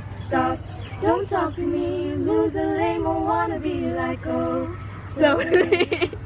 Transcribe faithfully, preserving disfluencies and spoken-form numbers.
Stop, don't talk to me, lose a lame or wanna be like oh. So